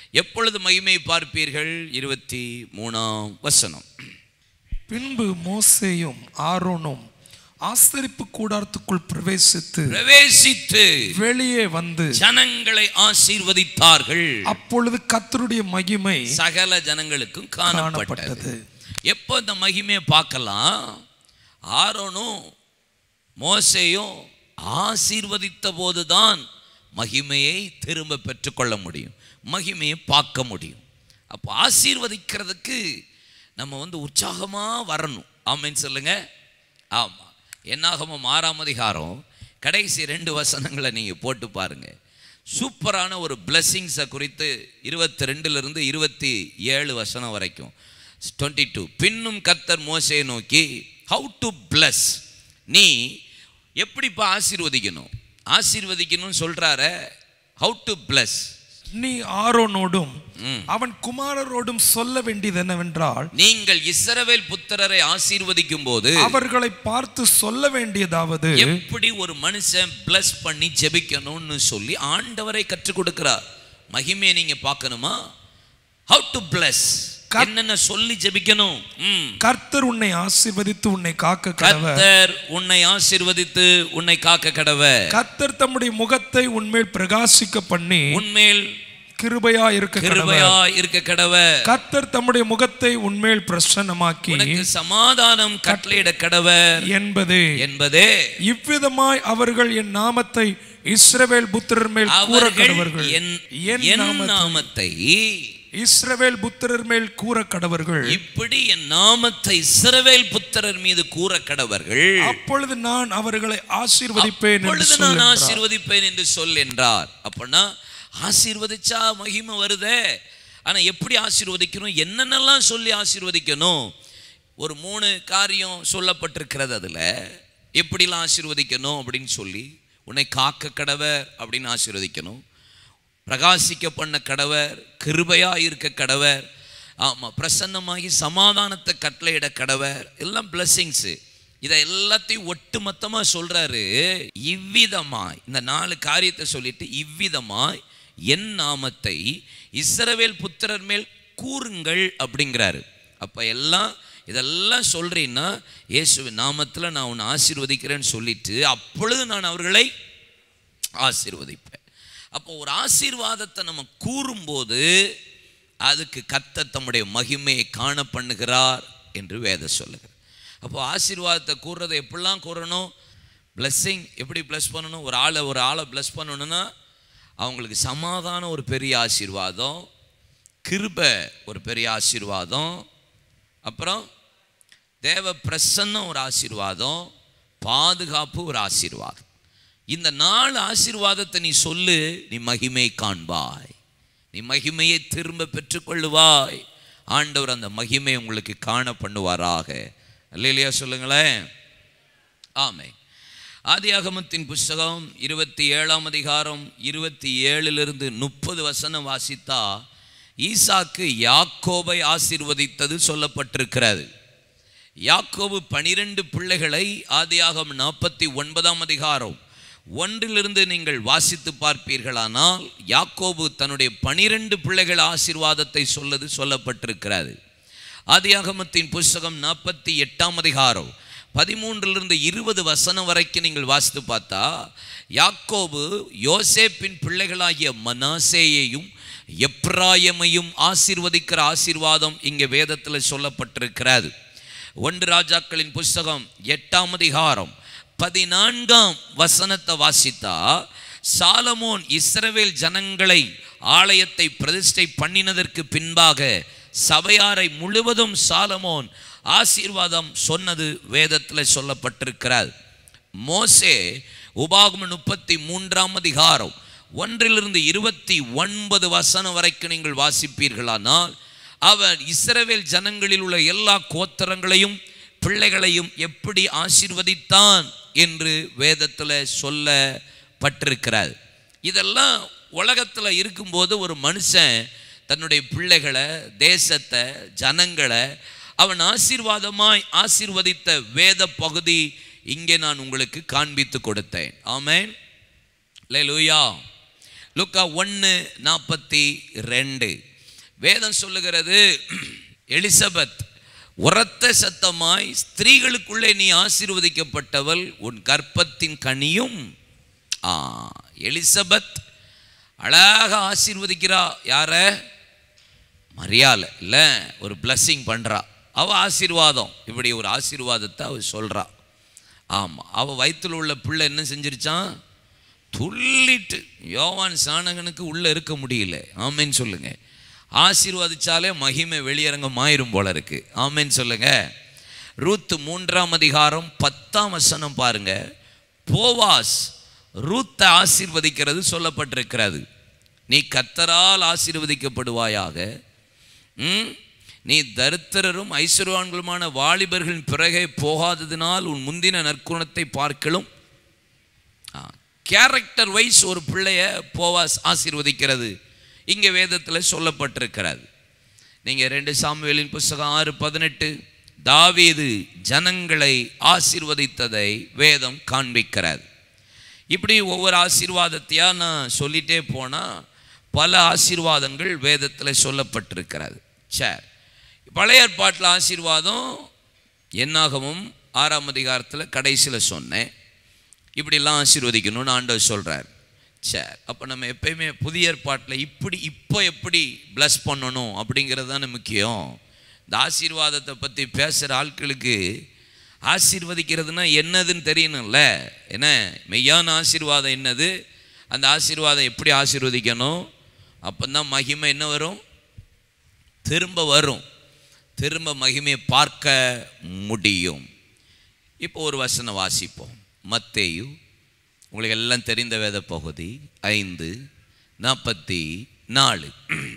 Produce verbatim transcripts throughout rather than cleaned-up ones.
எப்பொழுது மகிமை பார்ப்பீர்கள்? இருபத்தி மூணாம் வசனம். பின்பு மோசேயும் ஆரோனும் ஆசரிப்பு கூடாரத்துக்குள் பிரவேசித்து பிரவேசித்து வெளியே வந்து ஜனங்களை ஆசீர்வதித்தார்கள். அப்பொழுது கர்த்தருடைய மகிமை சகல ஜனங்களுக்கும் காணப்பட்டது. எப்போ இந்த மகிமையை பார்க்கலாம்? ஆரோனும் மோசேயும் ஆசீர்வதித்த போதுதான் மகிமையை திரும்ப பெற்றுக்கொள்ள முடியும், மகிமையை பார்க்க முடியும். அப்போ ஆசீர்வதிக்கிறதுக்கு நம்ம வந்து உற்சாகமாக வரணும். ஆமென் சொல்லுங்க. ஆமாம். என்னாகமம் ஆறாம் அதிகாரம் கடைசி ரெண்டு வசனங்களை நீங்கள் போட்டு பாருங்க. சூப்பரான ஒரு பிளெஸ்ஸிங்ஸை குறித்து இருபத்தி ரெண்டுலேருந்து இருபத்தி ஏழு வசனம் வரைக்கும் டுவெண்ட்டி டூ. பின்னும் கர்த்தர் மோசேயை நோக்கி, ஹவு டு பிளஸ், நீ எப்படிப்பா ஆசீர்வதிக்கணும் ஆசீர்வதிக்கணும்னு சொல்கிறார. ஹவு டு பிளஸ், நீ ஆரோனோடும் அவன் குமாரரோடும் சொல்ல வேண்டியது என்னவென்றால், நீங்கள் இஸ்ரவேல் புத்திரரை ஆசீர்வதிக்கும் போது அவர்களை பார்த்து சொல்ல வேண்டியதாவது, எப்படி ஒரு மனுஷன் பிளஸ் பண்ணி ஜெபிக்கணும்னு சொல்லி ஆண்டவரை கற்றுக் கொடுக்கிறார். மகிமையை நீங்க பார்க்கணுமா? ஹவு டு பிளஸ், என்னென்ன சொல்லி ஜெபிக்கணும். கர்த்தர் உன்னை ஆசீர்வதித்து உன்னை காக்க கடவர். கர்த்தர் உன்னை ஆசீர்வதித்து உன்னை காக்க கடவர். கர்த்தர் தம்முடைய முகத்தை உன்மேல் பிரகாசிக்க பண்ணி உன்மேல் கிருபையா இருக்க கிருபையா இருக்க கடவர். கர்த்தர் தம்முடைய முகத்தை உன்மேல் பிரசன்னமாக்கி உனக்கு சமாதானம் கட்டளையிட கடவர் என்பதே என்பதே இவ்விதமாய் அவர்கள் என் நாமத்தை இஸ்ரவேல் புத்திரர் மேல் கூற கடவர்கள். என் நாமத்தை இஸ்ரவேல் புத்திரர் மேல் கூற கடவர்கள். இப்படி என் நாமத்தை இஸ்ரவேல் புத்திரர் மீது கூற கடவர்கள். அப்பொழுது நான் அவர்களை ஆசீர்வதிப்பேன் அப்பொழுது நான் ஆசீர்வதிப்பேன் என்று சொல் என்றார். அப்படின்னா ஆசீர்வதிச்சா மகிமை வருதே. ஆனா எப்படி ஆசீர்வதிக்கணும், என்னென்னலாம் சொல்லி ஆசீர்வதிக்கணும்? ஒரு மூணு காரியம் சொல்லப்பட்டிருக்கிறது. அதுல எப்படிலாம் ஆசீர்வதிக்கணும் அப்படின்னு சொல்லி, உன்னை காக்க கடவர் அப்படின்னு ஆசீர்வதிக்கணும், பிரகாசிக்க பண்ண கடவர், கிருபையா இருக்க கடவர், ஆமாம் பிரசன்னமாகி சமாதானத்தை கட்டளையிட கடவர், எல்லாம் பிளஸ்ஸிங்ஸு. இதை எல்லாத்தையும் ஒட்டு மொத்தமாக சொல்றாரு. இவ்விதமாய் இந்த நாலு காரியத்தை சொல்லிட்டு இவ்விதமாய் என் நாமத்தை இஸ்ரவேல் புத்திரர் மேல் கூறுங்கள் அப்படிங்கிறாரு. அப்போ எல்லாம் இதெல்லாம் சொல்றீன்னா இயேசுவின் நாமத்தில் நான் உன்னை ஆசீர்வதிக்கிறேன்னு சொல்லிட்டு அப்பொழுது நான் அவர்களை ஆசீர்வதிப்பேன். அப்போ ஒரு ஆசீர்வாதத்தை நம்ம கூறும்போது அதுக்கு கர்த்தர் தம்முடைய மகிமையை காண பண்ணுகிறார் என்று வேதம் சொல்லுகிறார். அப்போ ஆசீர்வாதத்தை கூறுறதை எப்படிலாம் கூறணும்? பிளஸ்ஸிங் எப்படி பிளஸ் பண்ணணும்? ஒரு ஆளை ஒரு ஆளை பிளஸ் பண்ணணும்னா அவங்களுக்கு சமாதானம் ஒரு பெரிய ஆசீர்வாதம், கிருபை ஒரு பெரிய ஆசீர்வாதம், அப்புறம் தேவ பிரசன்னம் ஒரு ஆசீர்வாதம், பாதுகாப்பு ஒரு ஆசீர்வாதம். இந்த நாலு ஆசீர்வாதத்தை நீ சொல்லு, நீ மகிமை காண்பாய், நீ மகிமையை திரும்ப பெற்றுக்கொள்ளுவாய். ஆண்டவர் அந்த மகிமை உங்களுக்கு காண பண்ணுவாராக. அல்லேலூயா சொல்லுங்களேன். ஆமென். ஆதியாகமத்தின் புஸ்தகம் இருபத்தி ஏழாம் அதிகாரம் இருபத்தி ஏழிலிருந்து முப்பது வசனம் வாசித்தா ஈசாக்கு யாக்கோபை ஆசீர்வதித்தது சொல்லப்பட்டிருக்கிறது. யாக்கோபு பனிரெண்டு பிள்ளைகளை ஆதியாகமம் நாற்பத்தி ஒன்பதாம் அதிகாரம் ஒன்றிலிருந்து நீங்கள் வாசித்து பார்ப்பீர்களானால் யாக்கோபு தன்னுடைய பனிரெண்டு பிள்ளைகள் ஆசீர்வாதத்தை சொல்லது சொல்லப்பட்டிருக்கிறது. ஆதியாகமத்தின் புஸ்தகம் நாற்பத்தி எட்டாம் அதிகாரம் பதிமூன்றிலிருந்து இருபது வசனம் வரைக்கும் நீங்கள் வாசித்து பார்த்தா யாக்கோபு யோசேப்பின் பிள்ளைகளாகிய மனாசேயையும் எப்ராயமையும் ஆசீர்வதிக்கிற ஆசீர்வாதம் இங்கே வேதத்தில் சொல்லப்பட்டிருக்கிறது. ஒன்று ராஜாக்களின் புஸ்தகம் எட்டாம் அதிகாரம் பதினான்காம் வசனத்தை வாசித்தா சாலமோன் இஸ்ரவேல் ஜனங்களை ஆலயத்தை பிரதிஷ்டை பண்ணினதற்கு பின்பாக சபையாரை முழுவதும் சாலமோன் ஆசீர்வாதம் சொன்னது வேதத்தில் சொல்லப்பட்டிருக்கிறது. மோசே உபாகமம் முப்பத்தி மூன்றாம் அதிகாரம் ஒன்றிலிருந்து இருபத்தி ஒன்பது வசனம் வரைக்கும் நீங்கள் வாசிப்பீர்களானால் அவர் இஸ்ரவேல் ஜனங்களில் உள்ள எல்லா கோத்திரங்களையும் பிள்ளைகளையும் எப்படி ஆசீர்வதித்தான் என்று வேதத்தில் சொல்லப்பட்டிருக்கிறார். இதெல்லாம் உலகத்தில் இருக்கும்போது ஒரு மனுஷன் தன்னுடைய பிள்ளைகளை, தேசத்தை, ஜனங்களை அவன் ஆசீர்வாதமாய் ஆசீர்வதித்த வேத பகுதி இங்கே நான் உங்களுக்கு காண்பித்து கொடுத்தேன். ஆமென். அல்லேலூயா. லூக்கா ஒன்று நாற்பத்தி ரெண்டு வேதம் சொல்லுகிறது, எலிசபெத் உரத்த சத்தமாய், ஸ்திரீகளுக்குள்ளே நீ ஆசீர்வதிக்கப்பட்டவள், உன் கர்ப்பத்தின் கனியும். ஆ எலிசபெத் அழகாக ஆசீர்வதிக்கிறா. யார? மரியாள் இல்லை, ஒரு பிளஸ்ஸிங் பண்ணுறா. அவள் ஆசீர்வாதம், இப்படி ஒரு ஆசீர்வாதத்தை அவள் சொல்கிறா. ஆமாம், அவள் வயிற்றில் உள்ள பிள்ளை என்ன செஞ்சிருச்சான்? துள்ளிட்டு. யோவான் சாணகனுக்கு உள்ளே இருக்க முடியல. ஆமேன்னு சொல்லுங்க. ஆசீர்வதிச்சாலே மகிமை வெளியரங்கம் ஆயிரும் போல இருக்கு. ஆமேன்னு சொல்லுங்க. ரூத்து மூன்றாம் அதிகாரம் பத்தாம் வசனம் பாருங்க. போவாஸ் ரூத்தை ஆசீர்வதிக்கிறது சொல்லப்பட்டிருக்கிறது. நீ கர்த்தரால் ஆசீர்வதிக்கப்படுவாயாக, நீ தரித்திரரும் ஐஸ்வர்யவான்களுமான வாலிபர்களின் பிறகே போகாததினால் உன் முந்தின நற்குணத்தை பார்க்கலும். கேரக்டர் வைஸ் ஒரு பிள்ளைய போவாஸ் ஆசீர்வதிக்கிறது இங்கே வேதத்தில் சொல்லப்பட்டிருக்கிறது. நீங்கள் ரெண்டு சாமுவேலின் புஸ்தகம் ஆறு பதினெட்டு தாவீது ஜனங்களை ஆசீர்வதித்ததை வேதம் காண்பிக்கிறது. இப்படி ஒவ்வொரு ஆசீர்வாதத்தையாக நான் சொல்லிகிட்டே போனால் பல ஆசீர்வாதங்கள் வேதத்தில் சொல்லப்பட்டிருக்கிறது. சரி, பழைய ஏற்பாட்டில் ஆசீர்வாதம் என்னாகவும் ஆறாம் அதிகாரத்தில் கடைசியில் சொன்னேன். இப்படிலாம் ஆசீர்வதிக்கணும்னு ஆண்டவர் சொல்கிறார். சரி, அப்போ நம்ம எப்பயுமே புதிய ஏற்பாட்டில் இப்படி இப்போ எப்படி பிளஸ் பண்ணணும் அப்படிங்கிறது தானே முக்கியம். இந்த ஆசீர்வாதத்தை பற்றி பேசுகிற ஆட்களுக்கு ஆசீர்வதிக்கிறதுனா என்னதுன்னு தெரியணும்ல. என்ன மெய்யான ஆசீர்வாதம் என்னது, அந்த ஆசீர்வாதம் எப்படி ஆசீர்வதிக்கணும், அப்போ தான் மகிமை என்ன வரும், திரும்ப வரும், திரும்ப மகிமையை பார்க்க முடியும். இப்போ ஒரு வசனம் வாசிப்போம். மத்தேயு, உங்களுக்கு எல்லாம் தெரிந்த வேத பகுதி, ஐந்து நாற்பத்தி நாலு.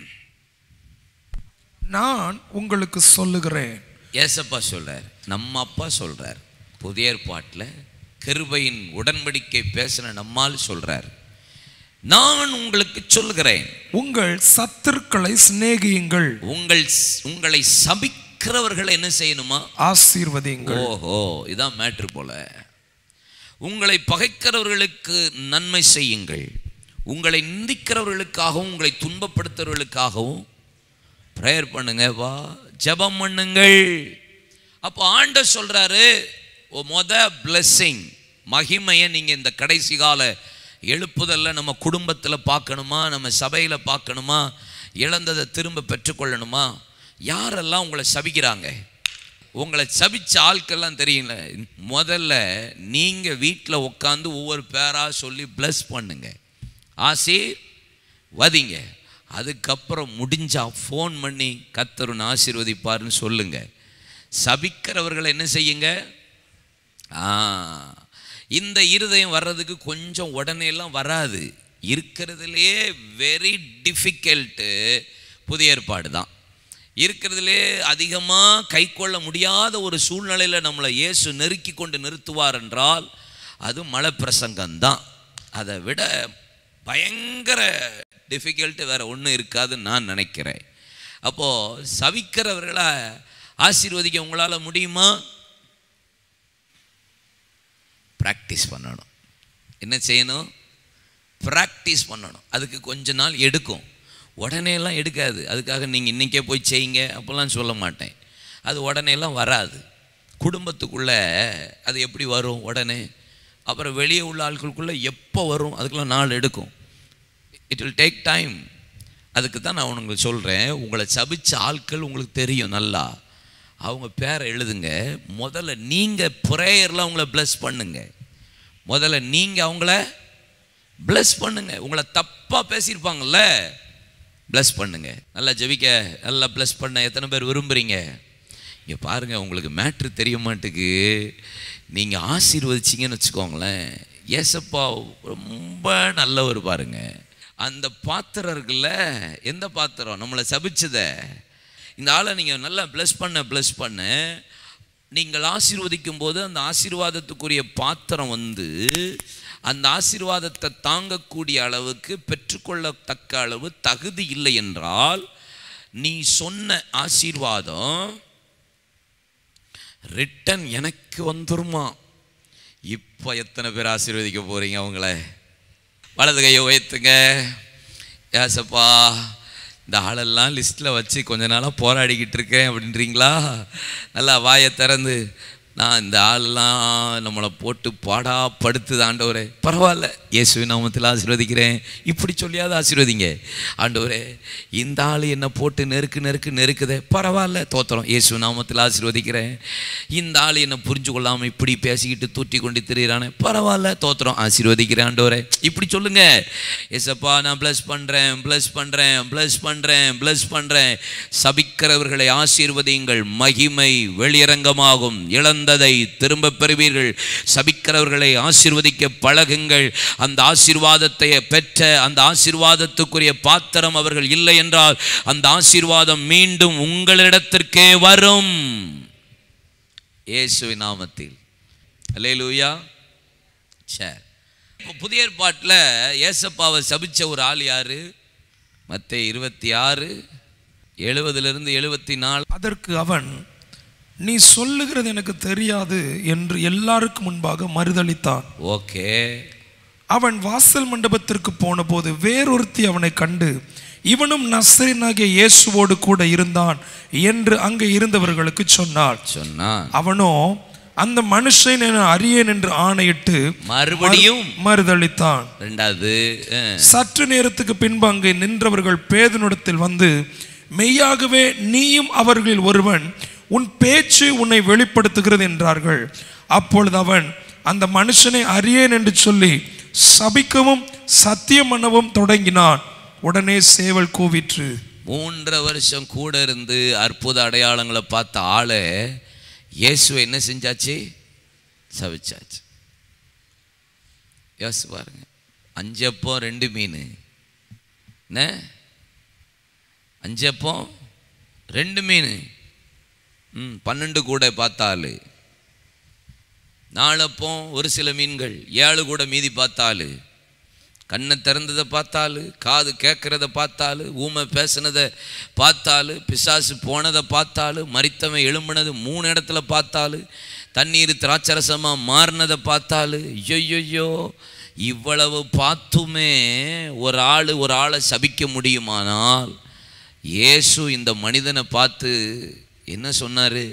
நான் உங்களுக்கு சொல்லுகிறேன். ஏசப்பா சொல்றார், நம்ம அப்பா சொல்றார். புதிய ஏற்பாட்டில் கிருபையின் உடன்படிக்கை பேசின நம்மால் சொல்றார், நான் உங்களுக்கு சொல்லுகிறேன், உங்கள் சத்துருக்களை சிநேகியுங்கள், உங்கள் உங்களை சபிக்கிறவர்களை என்ன செய்யணுமா, ஆசீர்வதியுங்கள். ஓஹோ, இதான் மேட்ரு போல. உங்களை பகைக்கிறவர்களுக்கு நன்மை செய்யுங்கள், உங்களை நிந்திக்கிறவர்களுக்காகவும் உங்களை துன்பப்படுத்துறவர்களுக்காகவும் ப்ரேயர் பண்ணுங்க, வா ஜெபம் பண்ணுங்கள். அப்போ ஆண்டவர் சொல்றாரு, மொத பிளெஸ்ஸிங் மகிமையை நீங்கள் இந்த கடைசி கால எழுப்புதல்ல நம்ம குடும்பத்தில் பார்க்கணுமா, நம்ம சபையில் பார்க்கணுமா, இழந்ததை திரும்ப பெற்றுக்கொள்ளணுமா. யாரெல்லாம் உங்களை சபிக்கிறாங்க, உங்களை சபிச்ச ஆட்கள்லாம் தெரியல. முதல்ல நீங்கள் வீட்டில் உட்காந்து ஒவ்வொரு பேராக சொல்லி ப்ளஸ் பண்ணுங்க, ஆசீர்வதிங்க. அதுக்கப்புறம் முடிஞ்சா ஃபோன் பண்ணி கர்த்தர் ஆசீர்வதிப்பார்னு சொல்லுங்க. சபிக்கிறவர்களை என்ன செய்யுங்க, ஆ இந்த இருதயம் வர்றதுக்கு கொஞ்சம் உடனே எல்லாம் வராது. இருக்கிறதுலே வெரி டிஃபிகல்ட்டு புதிய ஏற்பாடு தான். இருக்கிறதுலே அதிகமாக கை கொள்ள முடியாத ஒரு சூழ்நிலையில் நம்மளை இயேசு நெருக்கி கொண்டு நிறுத்துவார் என்றால் அது மலை பிரசங்கம்தான். அதை விட பயங்கர டிஃபிகல்ட்டு வேறு ஒன்றும் இருக்காதுன்னு நான் நினைக்கிறேன். அப்போது சபிக்கிறவர்களை ஆசீர்வதிக்க உங்களால் முடியுமா? ப்ராக்டிஸ் பண்ணணும். என்ன செய்யணும்? ப்ராக்டிஸ் பண்ணணும். அதுக்கு கொஞ்ச நாள் எடுக்கும், உடனே எல்லாம் எடுக்காது. அதுக்காக நீங்கள் இன்றைக்கே போய் செய்யுங்க அப்போல்லாம் சொல்ல மாட்டேன். அது உடனேலாம் வராது. குடும்பத்துக்குள்ளே அது எப்படி வரும் உடனே, அப்புறம் வெளியே உள்ள ஆட்களுக்குள்ளே எப்போ வரும், அதுக்கெல்லாம் நாள் எடுக்கும். It will take time. அதுக்கு தான் நான் உங்களுக்கு சொல்கிறேன், உங்களை சபிச்ச ஆட்கள் உங்களுக்கு தெரியும் நல்லா, அவங்க பேரை எழுதுங்க. முதல்ல நீங்கள் ப்ரேயரில் அவங்கள ப்ளஸ் பண்ணுங்க. முதல்ல நீங்கள் அவங்கள ப்ளஸ் பண்ணுங்க. உங்களை தப்பாக பேசியிருப்பாங்கல்ல, ப்ளஸ் பண்ணுங்க. நல்லா ஜெபிக்க, நல்லா ப்ளஸ் பண்ண எத்தனை பேர் விரும்புகிறீங்க? இங்கே பாருங்கள், உங்களுக்கு மேட்ரு தெரிய மாட்டுக்கு. நீங்கள் ஆசீர்வதிச்சிங்கன்னு வச்சுக்கோங்களேன், ஏசப்பா ரொம்ப நல்லவர் பாருங்க. அந்த பாத்திரம் இருக்குல்ல, எந்த பாத்திரம் நம்மளை சபிச்சத, இந்த ஆளை நீங்கள் நல்லா ப்ளஸ் பண்ண ப்ளஸ் பண்ண நீங்கள் ஆசீர்வதிக்கும் போது அந்த ஆசீர்வாதத்துக்குரிய பாத்திரம் வந்து அந்த ஆசீர்வாதத்தை தாங்கக்கூடிய அளவுக்கு பெற்றுக்கொள்ளத்தக்க அளவு தகுதி இல்லை என்றால் நீ சொன்ன ஆசீர்வாதம் ரிட்டன் எனக்கு வந்துருமா. இப்போ எத்தனை பேர் ஆசீர்வதிக்க போகிறீங்க அவங்கள? வலது கையை உயர்த்துங்க. ஏசப்பா இந்த ஆளெல்லாம் லிஸ்ட்டில் வச்சு கொஞ்ச நாளாக போராடிக்கிட்டு இருக்கேன் அப்படின்றீங்களா? நல்லா வாயை திறந்து, நான் இந்த ஆளெல்லாம் நம்மளை போட்டு பாடா படுத்துது ஆண்டவரே, பரவாயில்ல இயேசுவின் நாமத்தில் ஆசீர்வதிக்கிறேன் இப்படி சொல்லியாவது ஆசீர்வதிங்க. ஆண்டவரே இந்த ஆள் என்னை போட்டு நெருக்கு நெருக்கு நெருக்குதே, பரவாயில்ல தோத்திரம் இயேசுவின் நாமத்தில் ஆசீர்வதிக்கிறேன். இந்த ஆள் என்னை புரிஞ்சு கொள்ளாமல் இப்படி பேசிக்கிட்டு தூட்டி கொண்டு திரியிறானே, பரவாயில்ல தோத்திரம் ஆசீர்வதிக்கிறேன் ஆண்டவரே இப்படி சொல்லுங்க. ஏசப்பா நான் ப்ளஸ் பண்ணுறேன் ப்ளஸ் பண்ணுறேன் ப்ளஸ் பண்ணுறேன் ப்ளஸ் பண்ணுறேன். சபிக்கிறவர்களை ஆசீர்வதியுங்கள், மகிமை வெளியரங்கமாகும், இழந்ததை திரும்ப பெறுவீர்கள். சபிக்கிறவர்களை ஆசீர்வதிக்க பழகுங்கள். அந்த ஆசீர்வாதத்தை பெற்ற அந்த ஆசீர்வாதத்துக்குரிய பாத்திரம் அவர்கள் இல்லை என்றால் அந்த ஆசீர்வாதம் மீண்டும் உங்களிடத்திற்கே வரும். இயேசுவின் நாமத்தில் அல்லேலூயா. சரி, புதிய ஏற்பாட்டில் ஏசப்பாவை சபிச்ச ஒரு ஆள் யாரு? மத்தேயு இருபத்தி ஆறு எழுபதிலிருந்து எழுபத்தி நாலு. அதற்கு அவன், நீ சொல்லுகிறது எனக்கு தெரியாது என்று எல்லாருக்கும் முன்பாக மறுதளித்தான். ஓகே. அவன் வாசல் மண்டபத்திற்கு போன போது வேறொருத்தி அவனை கண்டு, இவனும் நசரேயனாகிய இயேசுவோடு கூட இருந்தான் என்று அங்கே இருந்தவர்களுக்கு சொன்னாள். சொன்னான். அவனோ அந்த மனுஷன் என அறியேன் என்று ஆணையிட்டு மறுபடியும் மறுதளித்தான். இரண்டாவது சற்று நேரத்துக்கு பின்பு அங்கே நின்றவர்கள் பேதுனிடத்தில் வந்து, மெய்யாகவே நீயும் அவர்களில் ஒருவன், உன் பேச்சு உன்னை வெளிப்படுத்துகிறது என்றார்கள். அப்பொழுது அவன் அந்த மனுஷனை அறியேன் என்று சொல்லி சபிக்கவும் சத்தியம் பண்ணவும் தொடங்கினான். உடனே சேவல் கூவிற்று. மூன்றரை வருஷம் கூட இருந்து அற்புத அடையாளங்களை பார்த்த ஆளை இயேசு என்ன செஞ்சாச்சு? சபிச்சாச்சு. யோசிச்சு பாருங்க. அஞ்சப்போ ரெண்டு மீன், என்ன அஞ்சப்போ ரெண்டு மீன், ம் பன்னெண்டு கூட பார்த்தாலு, நாலப்போ ஒரு சில மீன்கள், ஏழு கூட மீதி பார்த்தாலு, கண்ணை திறந்ததை பார்த்தாலு, காது கேட்குறத பார்த்தாலு, ஊமை பேசுனதை பார்த்தாலு, பிசாசு போனதை பார்த்தாலு, மரித்தவன் எழும்பினது மூணு இடத்துல பார்த்தாலு, தண்ணீர் திராட்சரசமாக மாறினதை பார்த்தாலு. ஐயோ, இவ்வளவு பார்த்துமே ஒரு ஆள் ஒரு ஆளை சபிக்க முடியுமானால் இயேசு இந்த மனிதனை பார்த்து என்ன சொன்னார்?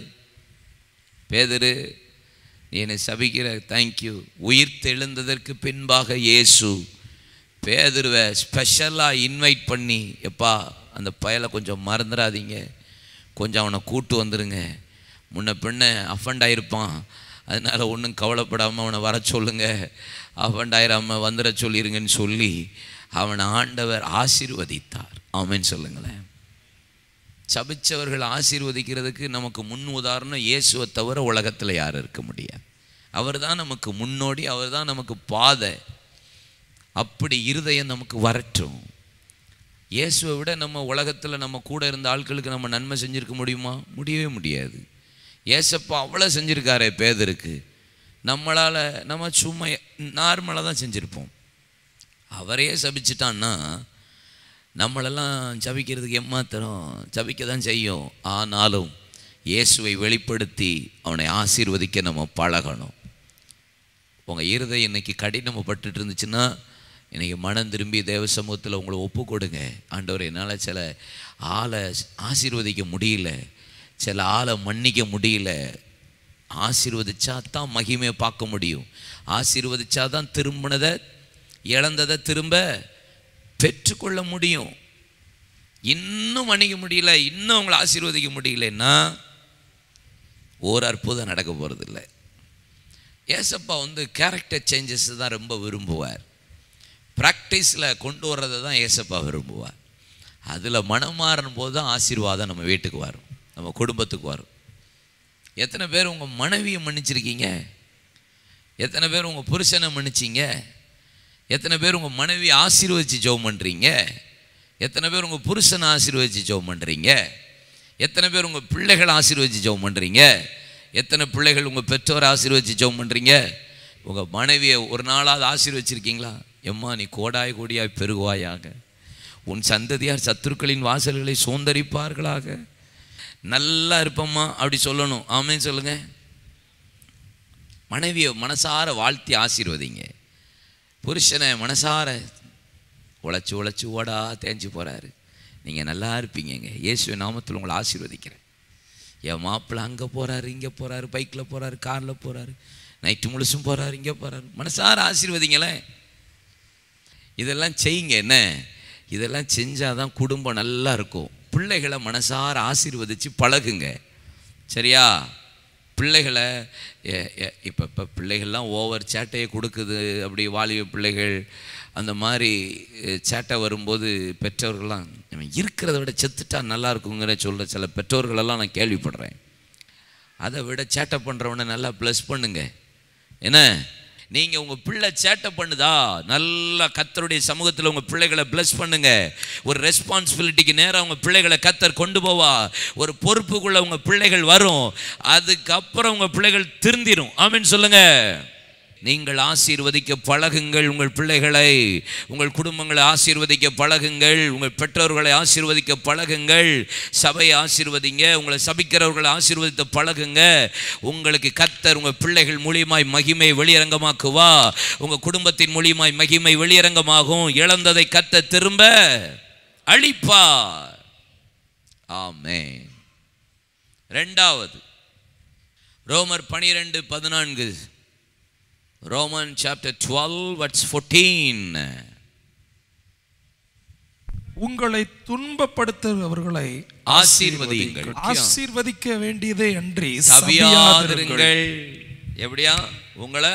பேதுரு நீ என்னை சபிக்கிற, தேங்க்யூ. உயிர் தெழுந்ததற்கு பின்பாக இயேசு பேதுருவை ஸ்பெஷலாக இன்வைட் பண்ணி, எப்பா அந்த பயலை கொஞ்சம் மறந்துடாதீங்க, கொஞ்சம் அவனை கூட்டு வந்துடுங்க, முன்ன பின்ன அஃபண்ட் ஆகிருப்பான், அதனால் ஒன்றும் கவலைப்படாமல் அவனை வர சொல்லுங்க, அஃபண்ட் ஆயிராமல் வந்துட சொல்லிடுங்கன்னு சொல்லி அவனை ஆண்டவர் ஆசீர்வதித்தார். ஆமென் சொல்லுங்களேன். சபிச்சவர்கள் ஆசீர்வதிக்கிறதுக்கு நமக்கு முன் உதாரணம் இயேசுவை தவிர உலகத்தில் யாரும் இருக்க முடியாது. அவர் தான் நமக்கு முன்னோடி, அவர் தான் நமக்கு பாதை. அப்படி இருதயம் நமக்கு வரட்டும். இயேசுவை விட நம்ம உலகத்தில் நம்ம கூட இருந்த ஆட்களுக்கு நம்ம நன்மை செஞ்சுருக்க முடியுமா? முடியவே முடியாது. ஏசப்பா அவ்வளோ செஞ்சுருக்காரே பேதருக்கு, நம்மளால் நம்ம சும்மா நார்மலாக தான் செஞ்சுருப்போம். அவரையே சபிச்சிட்டான்னா நம்மளெல்லாம் சபிக்கிறதுக்கு ஏமாத்திரம் சபிக்க தான் செய்யும். ஆனாலும் இயேசுவை வெளிப்படுத்தி அவனை ஆசீர்வதிக்க நம்ம பழகணும். உங்கள் இருதயம் இன்னைக்கு கடினப்பட்டு இருந்துச்சுன்னா இன்றைக்கி மனம் திரும்பி தேவ சமூகத்தில் உங்களை ஒப்பு கொடுங்க. ஆண்டவர், என்னால் சில ஆளை ஆசீர்வதிக்க முடியல, சில ஆளை மன்னிக்க முடியல. ஆசீர்வதிச்சா தான் மகிமையை பார்க்க முடியும். ஆசீர்வதிச்சா தான் திரும்பினதை இழந்ததை திரும்ப பெற்றுக்கொள்ள முடியும். இன்னும் மன்னிக்க முடியல, இன்னும் அவங்களை ஆசீர்வதிக்க முடியலன்னா ஒரு அற்புதம் நடக்க போகிறதில்லை. ஏசப்பா வந்து கேரக்டர் சேஞ்சஸ் தான் ரொம்ப விரும்புவார். ப்ராக்டிஸில் கொண்டு வர்றதை தான் ஏசப்பா விரும்புவார். அதில் மனம் மாறும் போது தான் ஆசீர்வாதம் நம்ம வீட்டுக்கு வரும், நம்ம குடும்பத்துக்கு வரும். எத்தனை பேர் உங்கள் மனைவியை மன்னிச்சிருக்கீங்க? எத்தனை பேர் உங்கள் புருஷனை மன்னிச்சிங்க? எத்தனை பேர் உங்கள் மனைவியை ஆசீர்வதித்து ஜெபம் பண்ணுறீங்க? எத்தனை பேர் உங்கள் புருஷனை ஆசீர்வதித்து ஜெபம் பண்ணுறீங்க? எத்தனை பேர் உங்கள் பிள்ளைகளை ஆசீர்வதித்து ஜெபம் பண்ணுறீங்க? எத்தனை பிள்ளைகள் உங்கள் பெற்றோரை ஆசீர்வதித்து ஜெபம் பண்ணுறீங்க? உங்கள் மனைவியை ஒரு நாளாவது ஆசீர்வதிச்சிருக்கீங்களா? எம்மா நீ கோடாய் கோடியாய் பெருகுவாயாக, உன் சந்ததியார் சத்துருக்களின் வாசல்களை சுதந்தரிப்பார்களாக, நல்லா இருப்பம்மா அப்படி சொல்லணும். ஆமென் சொல்லுங்க. மனைவியை மனசார வாழ்த்தி ஆசீர்வதிங்க. புருஷனை மனசார உழைச்சி உழைச்சி ஓடா தேஞ்சு போகிறாரு. நீங்கள் நல்லா இருப்பீங்கங்க. இயேசுவை நாமத்தில் உங்களை ஆசீர்வதிக்கிறேன். என் மாப்பிள்ளை அங்கே போகிறாரு, இங்கே போகிறாரு, பைக்கில் போகிறாரு, காரில் போகிறாரு, நைட்டு முழுசும் போகிறாரு, இங்கே போகிறாரு. மனசார ஆசீர்வதிங்களேன். இதெல்லாம் செய்யுங்க. என்ன இதெல்லாம் செஞ்சால் தான் குடும்பம் நல்லா இருக்கும். பிள்ளைகளை மனசார ஆசீர்வதித்து பழகுங்க. சரியா? பிள்ளைகளை இப்போ இப்போ பிள்ளைகள்லாம் ஓவர் சேட்டையை கொடுக்குது. அப்படி வாலிப பிள்ளைகள் அந்த மாதிரி சேட்டை வரும்போது பெற்றோர்கள்லாம் இருக்கிறத விட செத்துட்டா நல்லா இருக்குங்கிற சொல்கிற சில பெற்றோர்களெல்லாம் நான் கேள்விப்படுறேன். அதை விட சேட்டை பண்ணுறவனை நல்லா ப்ளஸ் பண்ணுங்க. என்ன நீங்கள் உங்கள் பிள்ளை சேட்டை பண்ணுதா, நல்லா கர்த்தருடைய சமூகத்தில் உங்கள் பிள்ளைகளை ப்ளஸ் பண்ணுங்க. ஒரு ரெஸ்பான்சிபிலிட்டிக்கு நேரம் உங்கள் பிள்ளைகளை கர்த்தர் கொண்டு போவா. ஒரு பொறுப்புக்குள்ளே உங்கள் பிள்ளைகள் வரும். அதுக்கப்புறம் உங்கள் பிள்ளைகள் திருந்திரும். ஆமீன் சொல்லுங்க. நீங்கள் ஆசீர்வதிக்க பழகுங்கள். உங்கள் பிள்ளைகளை, உங்கள் குடும்பங்களை ஆசீர்வதிக்க பழகுங்கள். உங்கள் பெற்றோர்களை ஆசீர்வதிக்க பழகுங்கள். சபையை ஆசீர்வதிங்க. உங்களை சபிக்கிறவர்களை ஆசீர்வதித்த பழகுங்க. உங்களுக்கு கர்த்தர் உங்கள் பிள்ளைகள் மூலியமாய் மகிமை வெளியரங்கமாக்குவா. உங்கள் குடும்பத்தின் மூலியமாய் மகிமை வெளியரங்கமாகும். இழந்ததை கர்த்தர் திரும்ப அளிப்பார். ஆமென். இரண்டாவது ரோமர் பனிரெண்டு பதினான்கு. Roman chapter twelve verse fourteen. உங்களை துன்பப்படுத்துகிறவர்களை ஆசீர்வதியுங்கள். ஆசீர்வதிக்க வேண்டியதே அன்றி சபியாதிருங்கள். எப்படியா? உங்களை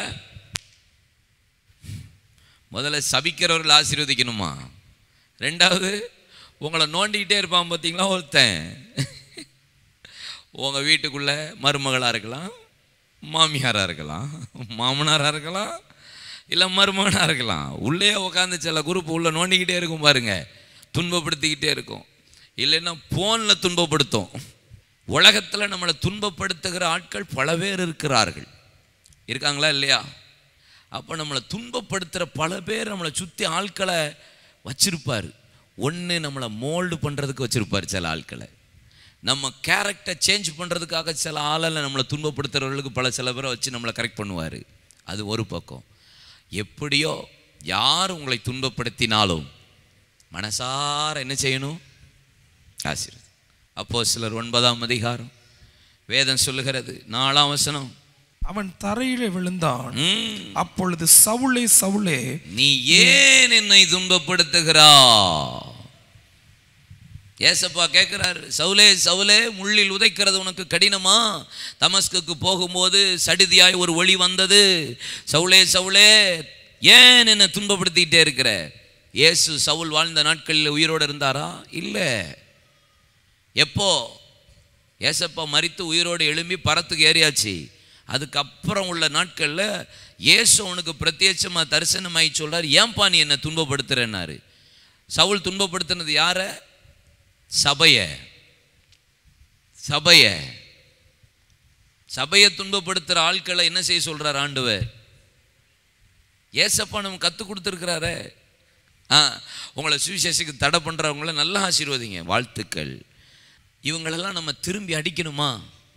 முதல்ல சபிக்கிறவர்கள் ஆசீர்வதிக்கணுமா? ரெண்டாவது உங்களை நோண்டிக்கிட்டே இருப்பான் பார்த்தீங்களா ஒருத்தன். உங்கள் வீட்டுக்குள்ள மருமகளாக இருக்கலாம், மாமியாராக இருக்கலாம், மாமனாராக இருக்கலாம், இல்லை மருமகனாக இருக்கலாம். உள்ளே உட்காந்து சில குரூப் உள்ள நோண்டிக்கிட்டே இருக்கும் பாருங்க, துன்பப்படுத்திக்கிட்டே இருக்கும். இல்லைன்னா ஃபோனில் துன்பப்படுத்தும். உலகத்தில் நம்மளை துன்பப்படுத்துகிற ஆட்கள் பல பேர் இருக்கிறார்கள். இருக்காங்களா இல்லையா? அப்போ நம்மளை துன்பப்படுத்துகிற பல பேர் நம்மளை சுற்றி ஆட்களை வச்சிருப்பார். ஒன்று நம்மளை மோல்டு பண்ணுறதுக்கு வச்சுருப்பார் சில ஆட்களை. நம்ம கேரக்டர் சேஞ்ச் பண்ணுறதுக்காக சில ஆளில் நம்மளை துன்பப்படுத்துகிறவர்களுக்கு பல சில பேரை வச்சு நம்மளை கரெக்ட் பண்ணுவார். அது ஒரு பக்கம். எப்படியோ யார் உங்களை துன்பப்படுத்தினாலும் மனசார என்ன செய்யணும்? ஆசீர்வாதம். அப்போஸ்தலர் ஒன்பதாம் அதிகாரம் வேதம் சொல்லுகிறது, நாலாம் வசனம். அவன் தரையிலே விழுந்தான். அப்பொழுது சவுலே சவுலே நீ ஏன் என்னை துன்பப்படுத்துகிறா? ஏசப்பா கேட்கிறாரு, சவுலே சவுலே முள்ளில் உதைக்கிறது உனக்கு கடினமா? தமஸ்குக்கு போகும்போது சடிதியாய் ஒரு ஒளி வந்தது. சவுலே சவுலே ஏன் என்னை துன்பப்படுத்திக்கிட்டே இருக்கிற? இயேசு சவுல் வாழ்ந்த நாட்களில் உயிரோடு இருந்தாரா? இல்லை. எப்போ? ஏசப்பா மரித்து உயிரோடு எழும்பி பரத்துக்கு ஏறியாச்சு. அதுக்கப்புறம் உள்ள நாட்களில் இயேசு அவனுக்கு பிரத்யட்சமாக தரிசனமாகி சொல்றார், ஏன்பா நீ என்னை துன்பப்படுத்துறேன்னாரு. சவுல் துன்பப்படுத்தினது யார? சபைய. சபைய சபையை துன்பப்படுத்துகிற ஆட்களை என்ன செய்ய சொல்றார் ஆண்டவர்? ஏசப்பா நம்ம கற்றுக் கொடுத்துருக்கிறாரு. ஆ உங்களை சுவிசேஷத்துக்கு தடை பண்ணுறவங்கள நல்லா ஆசீர்வதிங்க, வாழ்த்துக்கள். இவங்களெல்லாம் நம்ம திரும்பி அடிக்கணுமா?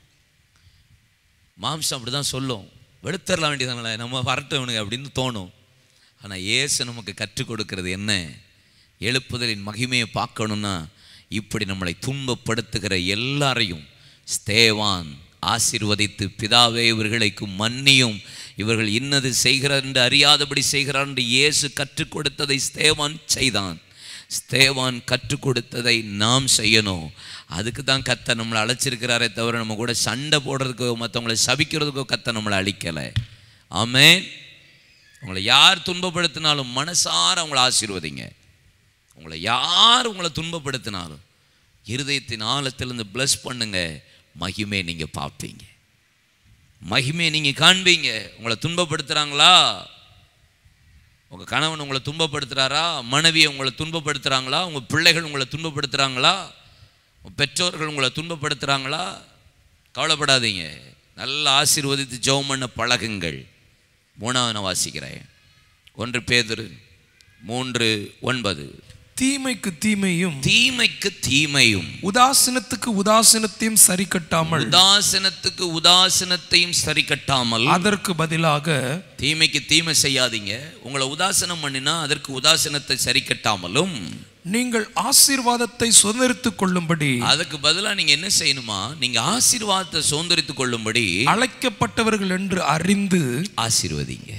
மாம்சம் அப்படி தான் சொல்லும், வெளுத்தரலாம் வேண்டியதானே, நம்ம வரட்டவனுங்க அப்படின்னு தோணும். ஆனால் இயேசு நமக்கு கற்றுக் கொடுக்கிறது என்ன? எழுப்புதலின் மகிமையை பார்க்கணுன்னா இப்படி நம்மளை துன்பப்படுத்துகிற எல்லாரையும் ஸ்தேவான் ஆசீர்வதித்து, பிதாவே இவர்களுக்கு மன்னியும், இவர்கள் இன்னது செய்கிறார் என்று அறியாதபடி செய்கிறார் என்று இயேசு கற்றுக் கொடுத்ததை ஸ்தேவான் செய்தான். ஸ்தேவான் கற்றுக் கொடுத்ததை நாம் செய்யணும். அதுக்கு தான் கர்த்தர் நம்மளை அழைச்சிருக்கிறாரே தவிர நம்ம கூட சண்டை போடுறதுக்கோ மற்றவங்களை சபிக்கிறதுக்கோ கர்த்தர் நம்மளை அழிக்கலை. ஆமென். உங்களை யார் துன்பப்படுத்தினாலும் மனசார அவங்கள ஆசீர்வதிங்க. உங்களை யார் உங்களை துன்பப்படுத்தினாலும் இருதயத்தின் ஆழத்திலிருந்து பிளஸ் பண்ணுங்க. மகிமை நீங்கள் பார்ப்பீங்க, மகிமை நீங்கள் காண்பீங்க. உங்களை துன்பப்படுத்துகிறாங்களா? உங்கள் கணவன் உங்களை துன்பப்படுத்துகிறாரா? மனைவியை உங்களை துன்பப்படுத்துகிறாங்களா? உங்கள் பிள்ளைகள் உங்களை துன்பப்படுத்துகிறாங்களா? உங்கள் பெற்றோர்கள் உங்களை துன்பப்படுத்துகிறாங்களா? கவலைப்படாதீங்க, நல்லா ஆசீர்வதித்து ஜெபம் பண்ண பழகுங்கள். மூணாவது நான் வாசிக்கிறேன். ஒன்று பேதுரு மூன்று ஒன்பது. தீமைக்கு தீமையும் தீமைக்கு தீமையும் உதாசீனத்துக்கு உதாசீனத்தையும் சரி கட்டாமல் உதாசீனத்துக்கு உதாசீனத்தையும் சரி கட்டாமல் அதற்கு பதிலாக தீமைக்கு தீமை செய்யாதீங்க. உங்களை உதாசீனம் பண்ணினா அதற்கு உதாசீனத்தை சரி கட்டாமலும் நீங்கள் ஆசீர்வாதத்தை சுதந்திரித்துக் கொள்ளும்படி அதுக்கு பதிலா நீங்க என்ன செய்யணுமா, நீங்க ஆசீர்வாதத்தை சுதந்திரித்துக் கொள்ளும்படி அழைக்கப்பட்டவர்கள் என்று அறிந்து ஆசீர்வதிங்க.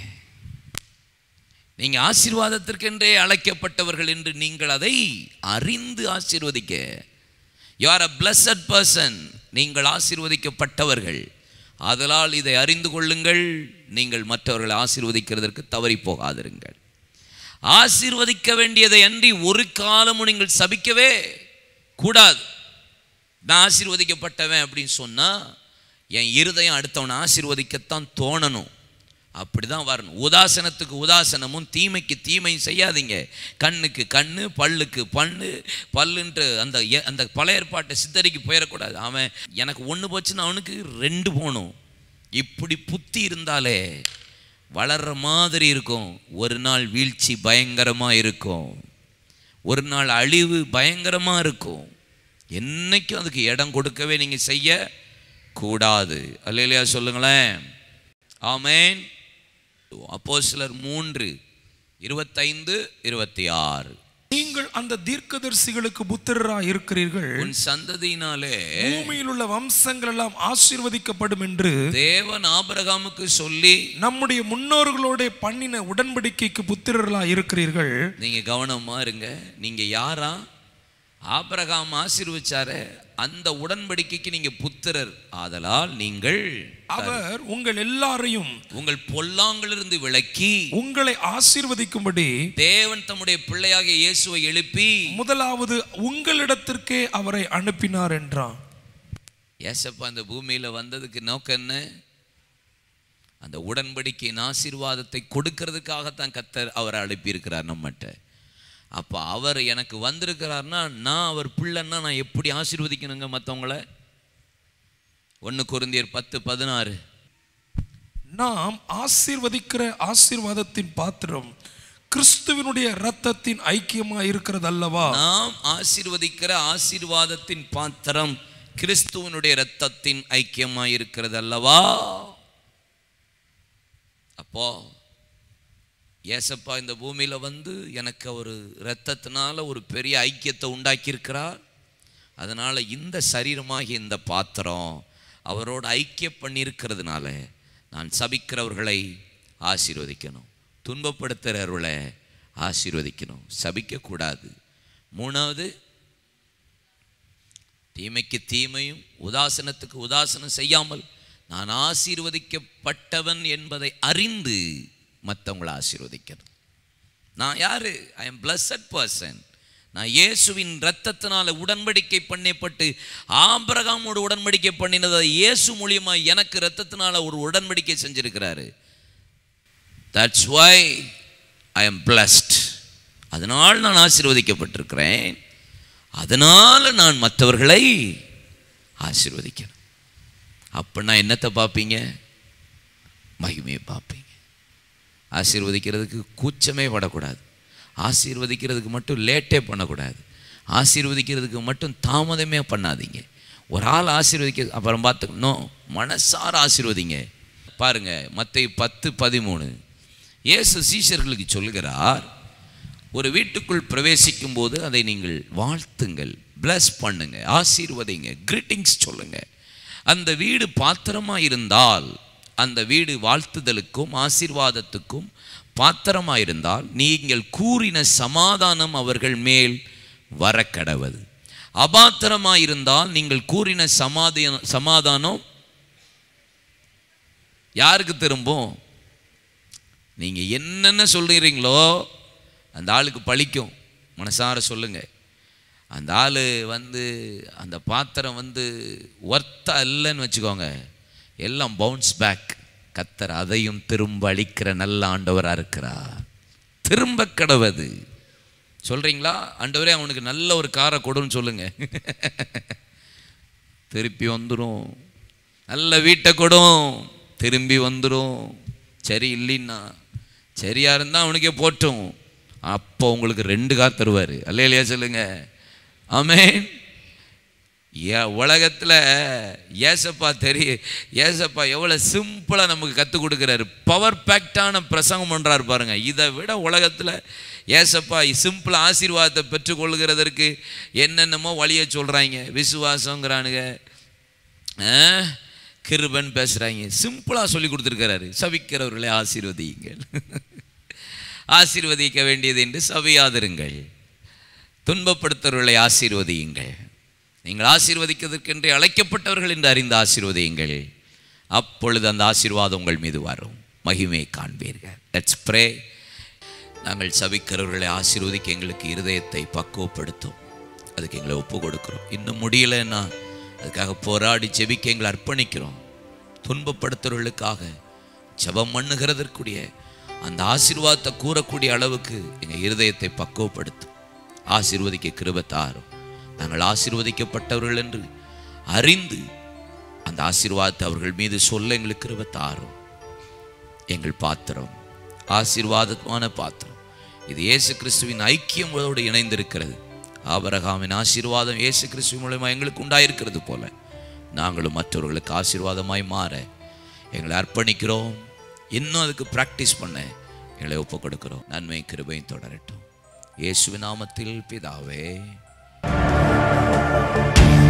நீங்க ஆசீர்வாதத்திற்கென்றே அழைக்கப்பட்டவர்கள் என்று நீங்கள் அதை அறிந்து ஆசீர்வதிக்க. You are a blessed person. நீங்கள் ஆசீர்வதிக்கப்பட்டவர்கள். ஆதலால் இதை அறிந்து கொள்ளுங்கள். நீங்கள் மற்றவர்களை ஆசீர்வதிக்கிறதற்கு தவறி போகாதிருங்கள். ஆசீர்வதிக்க வேண்டியதை அன்றி ஒரு காலமும் நீங்கள் சபிக்கவே கூடாது. நான் ஆசீர்வதிக்கப்பட்டவன் அப்படின்னு சொன்னா என் இருதயம் அடுத்தவனை ஆசீர்வதிக்கத்தான் தோணணும். அப்படிதான் வரணும். உதாசனத்துக்கு உதாசனமும் தீமைக்கு தீமையும் செய்யாதீங்க. கண்ணுக்கு கண்ணு, பல்லுக்கு பல்லு பல்லுன்ற அந்த அந்த பழைய ஏற்பாட்டை சித்தரிக்கு போயிடக்கூடாது. அவன் எனக்கு ஒன்று போச்சுன்னா அவனுக்கு ரெண்டு போகணும். இப்படி புத்தி இருந்தாலே வளர்ற மாதிரி இருக்கும். ஒரு நாள் வீழ்ச்சி பயங்கரமாக இருக்கும், ஒரு நாள் அழிவு பயங்கரமாக இருக்கும். என்னைக்கும் அதுக்கு இடம் கொடுக்கவே நீங்கள் செய்ய கூடாது. அல்லேலூயா சொல்லுங்களேன். ஆமென். அப்போஸ்தலர் மூன்று இருபத்தைந்து இருபத்தி ஆறு. நீங்கள் அந்த தீர்க்கதரிசிகளுக்கு புத்திரராய் இருக்கிறீர்கள். உன் சந்ததியினாலே பூமியில் உள்ள வம்சங்கள் எல்லாம் ஆசீர்வதிக்கப்படும் என்று தேவன் ஆபிரகாமுக்கு சொல்லி நம்முடைய முன்னோர்களோட பண்ணின உடன்படிக்கைக்கு புத்திரர்களாய் இருக்கிறீர்கள். நீங்க கவனமா இருங்க. நீங்க யாரா? ஆபிரகாம் ஆசீர்வதிச்சாரே அந்த உடன்படிக்கைக்கு நீங்க புத்திரர். ஆதலால் நீங்கள் அவர் உங்கள் எல்லாரையும் உங்கள் பொல்லாங்கிலிருந்து விலக்கி உங்களை ஆசீர்வதிக்கும்படி தேவன் தம்முடைய பிள்ளையாகிய இயேசுவை எழுப்பி முதலாவது உங்களிடத்திற்கே அவரை அனுப்பினார் என்றான். ஏசப்பா அந்த பூமியில வந்ததுக்கு நோக்கம் என்ன? அந்த உடன்படிக்கையின் ஆசீர்வாதத்தை கொடுக்கிறதுக்காகத்தான் கர்த்தர் அவரை அனுப்பியிருக்கிறார் நம்மகிட்ட. அப்போ அவர் எனக்கு வந்திருக்கிறார்னா நான் அவர் பிள்ளைன்னா நான் எப்படி ஆசீர்வதிக்கணுங்க மற்றவங்கள? ஒன்று கொரிந்தியர் பத்து பதினாறு. நாம் ஆசீர்வதிக்கிற ஆசீர்வாதத்தின் பாத்திரம் கிறிஸ்துவினுடைய இரத்தத்தின் ஐக்கியமா இருக்கிறது அல்லவா? நாம் ஆசீர்வதிக்கிற ஆசீர்வாதத்தின் பாத்திரம் கிறிஸ்துவனுடைய இரத்தத்தின் ஐக்கியமா இருக்கிறது அல்லவா? அப்போ ஏசப்பா இந்த பூமியில வந்து எனக்கு ஒரு இரத்தத்தினால ஒரு பெரிய ஐக்கியத்தை உண்டாக்கியிருக்கிறார். அதனால இந்த சரீரமாகிய இந்த பாத்திரம் அவரோட ஐக்கியம் பண்ணியிருக்கிறதுனால நான் சபிக்கிறவர்களை ஆசீர்வதிக்கணும், துன்பப்படுத்துகிறவர்களை ஆசீர்வதிக்கணும், சபிக்கக்கூடாது. மூணாவது, தீமைக்கு தீமையும் உதாசனத்துக்கு உதாசனம் செய்யாமல் நான் ஆசீர்வதிக்கப்பட்டவன் என்பதை அறிந்து மற்றவங்களை ஆசீர்வதிக்கணும். நான் யாரு? I am blessed person. நான் இயேசுவின் இரத்தத்தினால உடன்படிக்கை பண்ணப்பட்டு ஆபிரகாமோடு உடன்படிக்கை பண்ணினதை இயேசு மூலியமா எனக்கு இரத்தத்தினால ஒரு உடன்படிக்கை செஞ்சிருக்கிறாரு. That's why I am blessed. அதனால் நான் ஆசீர்வதிக்கப்பட்டிருக்கிறேன். அதனால நான் மற்றவர்களை ஆசீர்வதிக்கணும். அப்படின்னா என்னத்தை பார்ப்பீங்க? மகிமையை பார்ப்பீங்க. ஆசீர்வதிக்கிறதுக்கு கூச்சமே படக்கூடாது. ஆசீர்வதிக்கிறதுக்கு மட்டும் லேட்டே பண்ணக்கூடாது. ஆசீர்வதிக்கிறதுக்கு மட்டும் தாமதமே பண்ணாதீங்க. ஒரு ஆள் ஆசீர்வதிக்க அப்புறம் பார்த்துக்கணும், மனசார ஆசீர்வதிங்க. பாருங்க மத்தேயு பத்து பதிமூணு. இயேசு சீஷர்களுக்கு சொல்லுகிறார், ஒரு வீட்டுக்குள் பிரவேசிக்கும் போது அதை நீங்கள் வாழ்த்துங்கள், பிளஸ் பண்ணுங்க, ஆசீர்வதிங்க, கிரீட்டிங்ஸ் சொல்லுங்க. அந்த வீடு பாத்திரமாக இருந்தால், அந்த வீடு வாழ்த்துதலுக்கும் ஆசீர்வாதத்துக்கும் பாத்திரமாக இருந்தால் நீங்கள் கூறின சமாதானம் அவர்கள் மேல் வரக்கடவது. அபாத்திரமாக இருந்தால் நீங்கள் கூறின சமாதானம் சமாதானம் யாருக்கு திரும்பும்? நீங்கள் என்னென்ன சொல்கிறீங்களோ அந்த ஆளுக்கு பழிக்கும். மனசார சொல்லுங்க. அந்த ஆள் வந்து அந்த பாத்திரம் வந்து ஒர்த்தா இல்லைன்னு வச்சுக்கோங்க, எல்லாம் பவுன்ஸ் பேக். கர்த்தர் அதையும் திரும்ப அளிக்கிற நல்ல ஆண்டவராக இருக்கிறார். திரும்ப கடவது சொல்றீங்களா? ஆண்டவரே அவனுக்கு நல்ல ஒரு காரை கொடுன்னு சொல்லுங்க, திருப்பி வந்துடும். நல்ல வீட்டை கொடும், திரும்பி வந்துடும். சரி இல்லைன்னா, சரியா இருந்தால் அவனுக்கே போட்டும். அப்போ உங்களுக்கு ரெண்டு கார் தருவார். அல்லேலூயா சொல்லுங்க. ஆமென். ஏ உலகத்தில் ஏசப்பா தெரிய ஏசப்பா எவ்வளோ சிம்பிளாக நமக்கு கற்றுக் கொடுக்குறாரு. பவர் பேக்டான பிரசங்கம் பண்ணுறாரு பாருங்க. இதை விட உலகத்தில் ஏசப்பா சிம்பிளாக ஆசீர்வாதத்தை பெற்றுக்கொள்கிறதற்கு என்னென்னமோ வழியை சொல்கிறாங்க. விசுவாசங்கிறானுங்க, கிருபன் பேசுகிறாங்க. சிம்பிளாக சொல்லி கொடுத்துருக்கிறாரு. சபிக்கிறவர்களை ஆசீர்வதியுங்கள், ஆசீர்வதிக்க வேண்டியது என்று சபியாதிருங்கள், துன்பப்படுத்துறவர்களை ஆசீர்வதியுங்கள், நீங்கள் ஆசீர்வதிக்கிறதுக்கென்று அழைக்கப்பட்டவர்கள் என்று அறிந்து ஆசீர்வதியுங்கள், அப்பொழுது அந்த ஆசீர்வாதம் உங்கள் மீது வரும், மகிமை காண்பீர்கள். Let's pray. நாங்கள் சபிக்கிறவர்களை ஆசீர்வதிக்க எங்களுக்கு இருதயத்தை பக்குவப்படுத்தும். அதுக்கு எங்களை ஒப்பு கொடுக்குறோம். இன்னும் முடியலைன்னா அதுக்காக போராடி ஜெபிக்க எங்களை அர்ப்பணிக்கிறோம். துன்பப்படுத்துறவர்களுக்காக ஜெபம் பண்ணுகிறதற்குரிய அந்த ஆசீர்வாதத்தை கூறக்கூடிய அளவுக்கு எங்கள் இருதயத்தை பக்குவப்படுத்தும். ஆசீர்வதிக்க கிருபை தாரும். நாங்கள் ஆசீர்வதிக்கப்பட்டவர்கள் என்று அறிந்து அந்த ஆசீர்வாதத்தை அவர்கள் மீது சொல்ல எங்களுக்கு கிருபை தாரும். எங்கள் பாத்திரம் ஆசீர்வாதமான பாத்திரம். இது இயேசு கிறிஸ்துவின் ஐக்கியங்களோடு இணைந்திருக்கிறது. ஆபிரகாமின் ஆசீர்வாதம் இயேசு கிறிஸ்துவின் மூலமாக எங்களுக்கு உண்டாயிருக்கிறது போல நாங்களும் மற்றவர்களுக்கு ஆசீர்வாதமாய் மாற எங்களை அர்ப்பணிக்கிறோம். இன்னும் அதுக்கு ப்ராக்டிஸ் பண்ண எங்களை ஒப்புக் கொடுக்கிறோம். நன்மை கிருபையும் தொடரட்டும். இயேசுவின் நாமத்தில் பிதாவே.